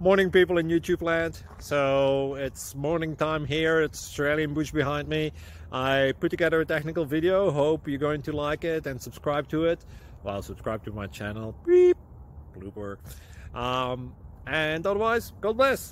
Morning, people in YouTube land. So it's morning time here. It's Australian bush behind me. I put together a technical video. Hope you're going to like it and subscribe to it. Well, subscribe to my channel. Beep. Blooper. And otherwise, God bless.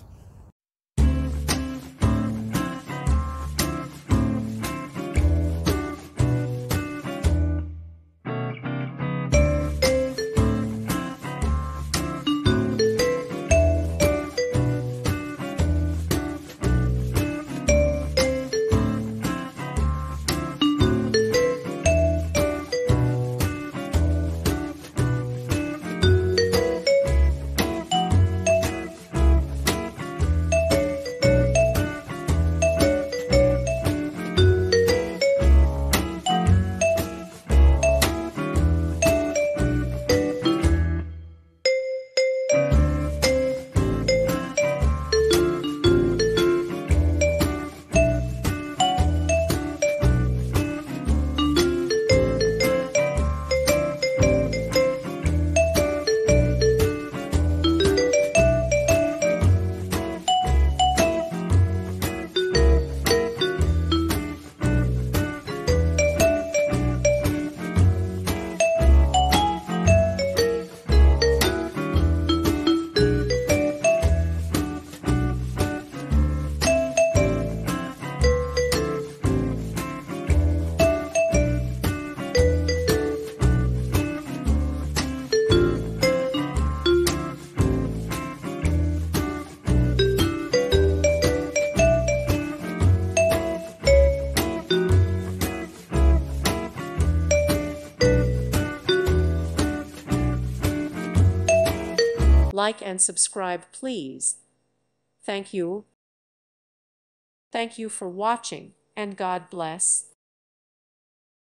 Like and subscribe, please. Thank you. Thank you for watching, and God bless.